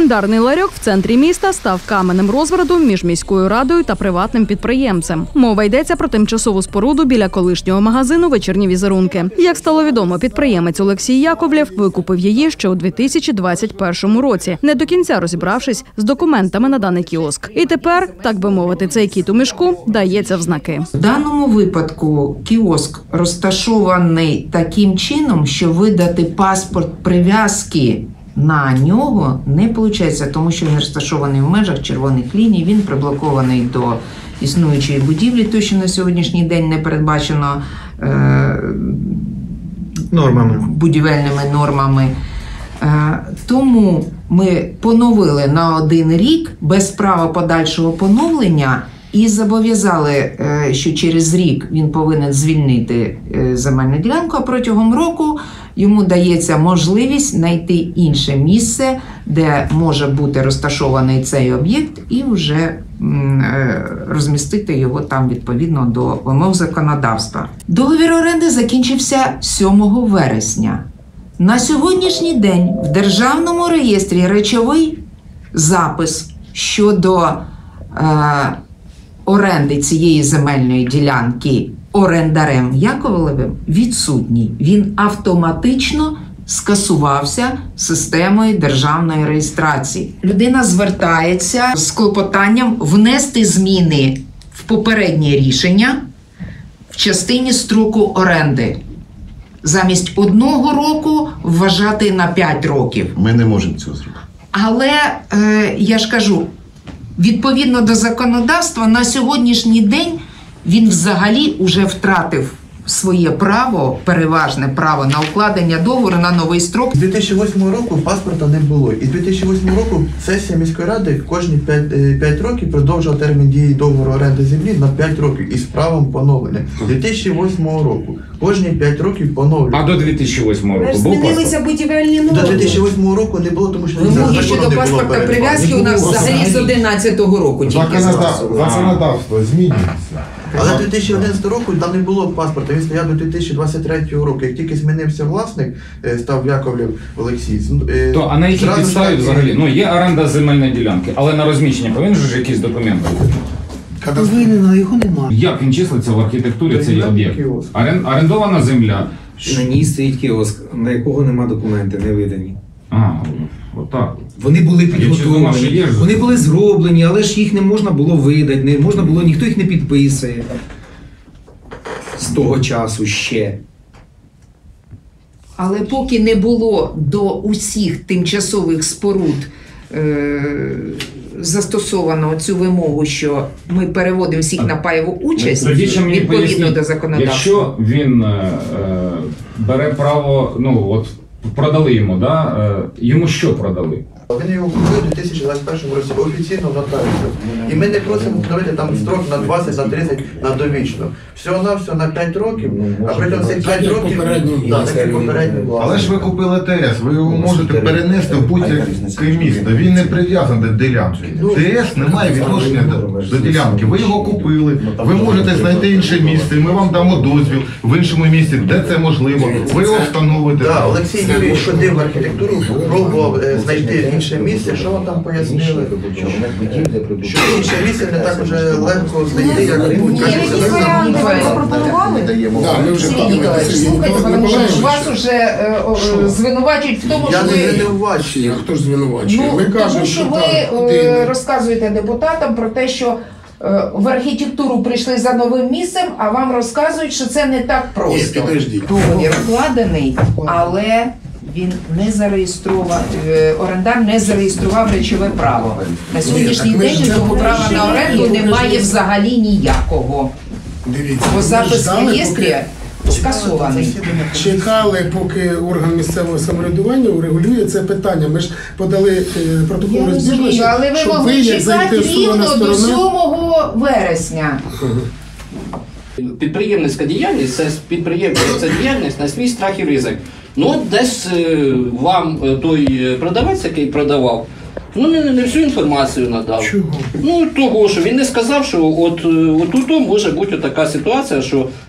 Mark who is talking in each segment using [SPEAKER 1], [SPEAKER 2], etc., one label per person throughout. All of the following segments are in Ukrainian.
[SPEAKER 1] Легендарний ларьок в центрі міста став каменем розбрату між міською радою та приватним підприємцем. Мова йдеться про тимчасову споруду біля колишнього магазину «Вечірні візерунки». Як стало відомо, підприємець Олексій Яковлєв викупив її ще у 2021 році, не до кінця розібравшись з документами на даний кіоск. І тепер, так би мовити, цей кіт у мішку дається в знаки.
[SPEAKER 2] В даному випадку кіоск розташований таким чином, що видати паспорт прив'язки на нього не виходить, тому що він розташований в межах червоних ліній, він приблокований до існуючої будівлі, то що на сьогоднішній день не передбачено будівельними нормами. Тому ми поновили на 1 рік без права подальшого поновлення і зобов'язали, що через рік він повинен звільнити земельну ділянку, а протягом року йому дається можливість знайти інше місце, де може бути розташований цей об'єкт, і вже розмістити його там відповідно до вимог законодавства. Договір оренди закінчився 7 вересня. На сьогоднішній день в Державному реєстрі речовий запис щодо оренди цієї земельної ділянки орендарем Яковлевим відсутній. Він автоматично скасувався системою державної реєстрації. Людина звертається з клопотанням внести зміни в попереднє рішення в частині строку оренди. Замість 1 року вважати на 5 років.
[SPEAKER 3] Ми не можемо цього зробити.
[SPEAKER 2] Але, я ж кажу, відповідно до законодавства, на сьогоднішній день він взагалі вже втратив своє право, переважне право на укладення договору на новий строк.
[SPEAKER 4] З 2008 року паспорта не було. І з 2008 року сесія міської ради кожні 5 років продовжила термін дії договору оренди землі на 5 років із правом поновлення. З 2008 року кожні 5 років поновлюють.
[SPEAKER 5] А до 2008 року був
[SPEAKER 6] змінилися будівельні норми.
[SPEAKER 4] До 2008 року не було, тому що
[SPEAKER 6] вимоги щодо паспорта прив'язки у нас взагалі з 2011 року тільки
[SPEAKER 3] Законодавство змінюється.
[SPEAKER 4] Але 2011 року там не було паспорта, він стояв до 2023 року. Як тільки змінився власник, став Яковлєв Олексій.
[SPEAKER 5] То, а на якій підставі взагалі? Ну, є оренда земельної ділянки, але на розміщення повинен же якісь документи бути?
[SPEAKER 6] Повинен, його немає.
[SPEAKER 5] Як він числиться в архітектурі цей об'єкт? Орендована земля.
[SPEAKER 7] На ній стоїть кіоск, на якого нема документи, не видані.
[SPEAKER 5] Отак.
[SPEAKER 7] Вони були підготовлені, вони були зроблені, але ж їх не можна було видати, не можна було, ніхто їх не підписує з того часу ще.
[SPEAKER 2] Але поки не було до усіх тимчасових споруд застосовано цю вимогу, що ми переводимо всіх на пайову участь, відповідно до законодавства.
[SPEAKER 5] Якщо він бере право, ну от продали йому, да? Йому що продали?
[SPEAKER 4] Він його купив у 2021 році офіційно в нотаріусі. І ми не просимо встановити там строк на 20, на 30, на довічно. Всього-навсього на 5 років, а протягом цих 5 років попередньо.
[SPEAKER 3] Але ж ви купили ТС, ви його можете перенести в будь-яке місто. Він не прив'язаний до ділянки. ТС не має відношення до ділянки. Ви його купили, ви можете знайти інше місце, ми вам дамо дозвіл в іншому місці, де це можливо. Ви його встановите.
[SPEAKER 4] Так, Олексій Юрійович ходив в архітектуру, пробував знайти інше місце, що вам там пояснили? Що інше місце не так уже легко знайти, як
[SPEAKER 2] Вас уже звинувачують в тому, що ви...
[SPEAKER 4] Я не звинувачую.
[SPEAKER 6] Хто ж звинувачує?
[SPEAKER 2] Тому що ви розказуєте депутатам про те, що в архітектуру прийшли за новим місцем, а вам розказують, що це не так просто. Договір вкладений, але він не зареєстрував, орендар не зареєстрував речове право. На сьогоднішній день цього права на оренду немає взагалі ніякого. Бо запис в реєстрі скасований.
[SPEAKER 8] Чекали, поки орган місцевого самоврядування урегулює це питання. Ми ж подали протокол розбіжності,
[SPEAKER 2] але ви могли чекати рівно до 7 вересня.
[SPEAKER 9] Підприємницька діяльність – це підприємницька діяльність на свій страх і ризик. Ну, десь вам той продавець, який продавав, ну не всю інформацію надав.
[SPEAKER 8] Чого?
[SPEAKER 9] Ну, того, що він не сказав, що от тут може бути така ситуація, що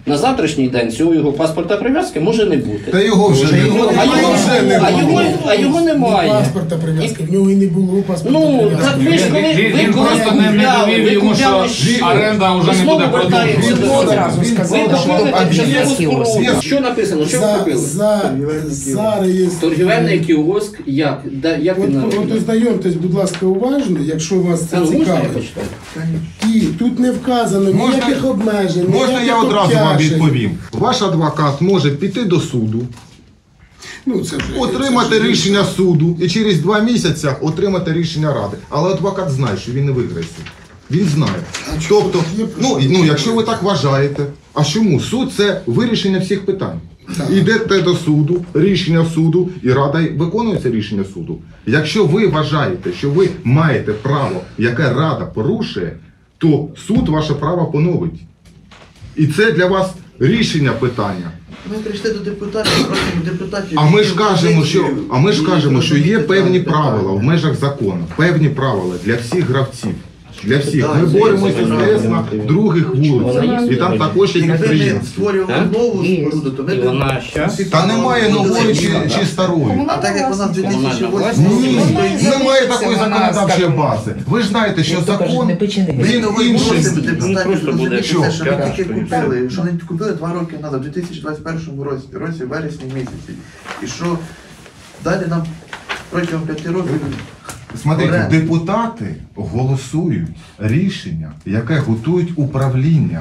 [SPEAKER 9] на завтрашній день цього його паспорта прив'язки може не бути.
[SPEAKER 3] Та його вже не було.
[SPEAKER 9] А його немає.
[SPEAKER 8] Паспорта прив'язки, в нього і не було паспорта
[SPEAKER 9] Ну,
[SPEAKER 8] прив'язки.
[SPEAKER 9] так ви ж коли
[SPEAKER 5] Він просто не довів йому, що оренда вже не буде продовжуватися.
[SPEAKER 9] Ви купили тимчасову споруду. Що написано? Що ви купили?
[SPEAKER 8] За реєстр.
[SPEAKER 9] Торгівельний кіоск, як? Як він
[SPEAKER 8] От ознайомтесь, будь ласка, уважно, якщо вас це
[SPEAKER 9] Можна я
[SPEAKER 8] цікавить.
[SPEAKER 9] почитаю?
[SPEAKER 8] І тут не вказано ніяких обмежень,
[SPEAKER 3] Можна я
[SPEAKER 8] ніяких
[SPEAKER 3] одразу вам
[SPEAKER 8] обтяжень.
[SPEAKER 3] відповім? Ваш адвокат може піти до суду,
[SPEAKER 8] Ну, це вже-
[SPEAKER 3] отримати рішення суду і через 2 місяці отримати рішення ради. Але адвокат знає, що він не виграє суд. Він знає. Тобто, якщо ви так вважаєте, а чому? Суд – це вирішення всіх питань. Йдете до суду, рішення суду, і рада виконує це рішення суду. Якщо ви вважаєте, що ви маєте право, яке рада порушує, то суд ваше право поновить. І це для вас рішення питання.
[SPEAKER 4] Ми прийшли до депутатів, просимо депутатів.
[SPEAKER 3] А ми ж кажемо, що є певні правила в межах закону, певні правила для всіх гравців. Для всіх. Ми боремося з ТС на других вулицях. І там також є
[SPEAKER 4] Якби ми
[SPEAKER 3] підприємці.
[SPEAKER 4] створювали нову споруду, то ми
[SPEAKER 9] І вона щас?
[SPEAKER 3] Та немає нової чи старої.
[SPEAKER 4] А так як вона з 2008
[SPEAKER 3] Ні,
[SPEAKER 4] року,
[SPEAKER 3] немає такої законодавчої бази. Ви ж знаєте, що закон, він інший.
[SPEAKER 4] депутатів розумієте,
[SPEAKER 3] Що?
[SPEAKER 4] що ми тільки купили, що вони купили 2 роки назад, у 2021 році, в вересні місяці. І що далі нам протягом 5 років.
[SPEAKER 3] Смотрите, депутати голосують рішення, яке готують управління.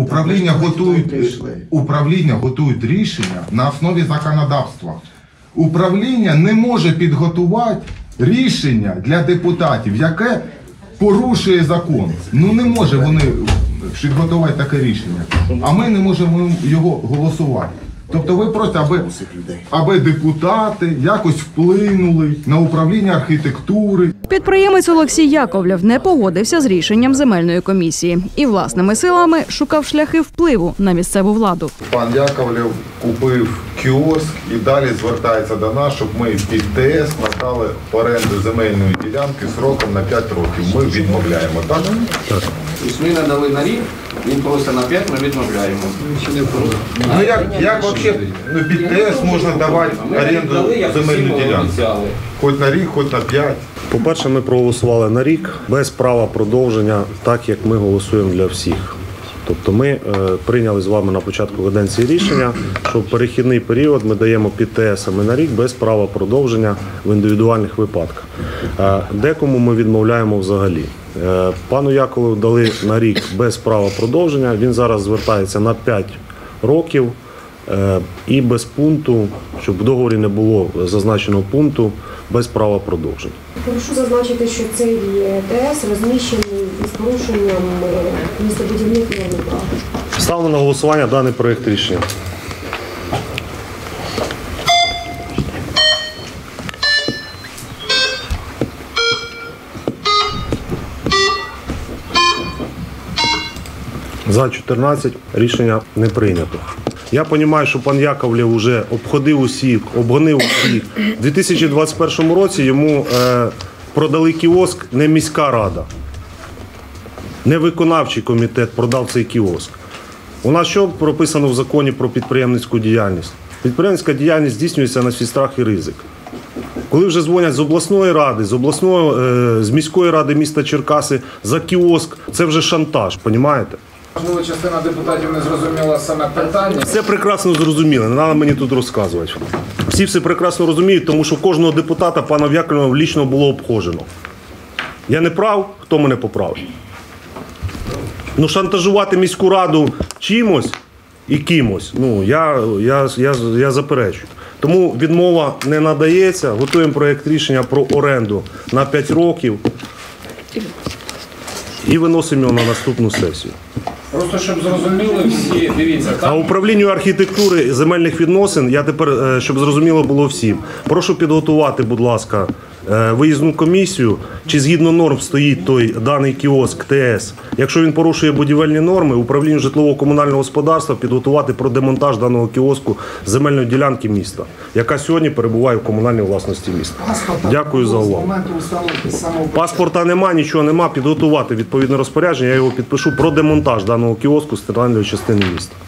[SPEAKER 3] Управління готують рішення на основі законодавства. Управління не може підготувати рішення для депутатів, яке порушує закон. Ну не може вони підготувати таке рішення. А ми не можемо його голосувати. Тобто ви просто, аби депутати якось вплинули на управління архітектури.
[SPEAKER 1] Підприємець Олексій Яковлєв не погодився з рішенням земельної комісії і власними силами шукав шляхи впливу на місцеву владу.
[SPEAKER 3] Пан Яковлєв купив кіоск і далі звертається до нас, щоб ми під ТС надали оренду земельної ділянки сроком на 5 років. Ми відмовляємо, так?
[SPEAKER 9] Ми надали на рік, він просить на 5, ми відмовляємо.
[SPEAKER 3] Ну як взагалі під ТС можна давати оренду земельної ділянки? Хоч на рік, хоч на 5.
[SPEAKER 10] По-перше, ми проголосували на рік без права продовження, так як ми голосуємо для всіх. Тобто ми прийняли з вами на початку каденції рішення, що в перехідний період ми даємо під ТСами на рік без права продовження в індивідуальних випадках. Декому ми відмовляємо взагалі. Пану Яковлеву дали на рік без права продовження, він зараз звертається на 5 років і без пункту, щоб в договорі не було зазначеного пункту, без права продовження.
[SPEAKER 11] Прошу зазначити, що цей ТС розміщений із порушенням містобудівних норм права.
[SPEAKER 10] Ставимо на голосування даний проєкт рішення. За 14 рішення не прийнято. Я розумію, що пан Яковлєв вже обходив усіх, обгонив усіх. У 2021 році йому продали кіоск не міська рада, не виконавчий комітет продав цей кіоск. У нас що прописано в законі про підприємницьку діяльність? Підприємницька діяльність здійснюється на свій страх і ризик. Коли вже дзвонять з обласної ради, з міської ради міста Черкаси за кіоск, це вже шантаж, розумієте?
[SPEAKER 12] Можливо, частина депутатів не зрозуміла саме питання.
[SPEAKER 10] Все прекрасно зрозуміли, не треба мені тут розказувати. Всі все прекрасно розуміють, тому що кожного депутата пана Яковлєва лічно було обходжено. Я не прав, хто мене поправить? Ну, шантажувати міську раду чимось і кимось, ну, я заперечую. Тому відмова не надається, готуємо проєкт рішення про оренду на 5 років і виносимо його на наступну сесію.
[SPEAKER 12] Просто щоб зрозуміли всі, дивіться.
[SPEAKER 10] А управлінню архітектури земельних відносин, я тепер, щоб зрозуміло було всім, прошу підготувати, будь ласка, виїзну комісію, чи згідно норм стоїть той даний кіоск ТС. Якщо він порушує будівельні норми, управлінню житлово-комунального господарства підготувати про демонтаж даного кіоску земельної ділянки міста, яка сьогодні перебуває в комунальній власності міста. Дякую за увагу. Паспорта нема, нічого нема, підготувати відповідне розпорядження, я його підпишу про демонтаж даного кіоску з центральної частини міста.